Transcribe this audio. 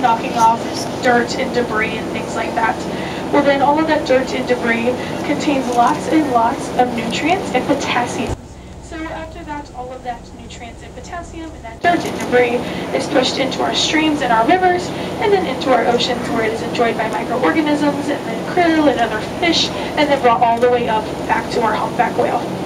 knocking off dirt and debris and things like that. Well, then all of that dirt and debris contains lots and lots of nutrients and potassium. So after that, all of that nutrients and potassium and that dirt and debris is pushed into our streams and our rivers and then into our oceans, where it is enjoyed by microorganisms and then krill and other fish, and then brought all the way up back to our humpback whale.